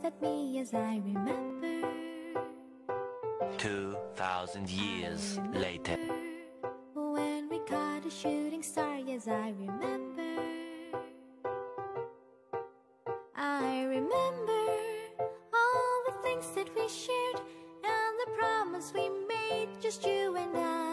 at me as I remember. 2,000 years later. When we caught a shooting star, yes, I remember. I remember all the things that we shared and the promise we made, just you and I.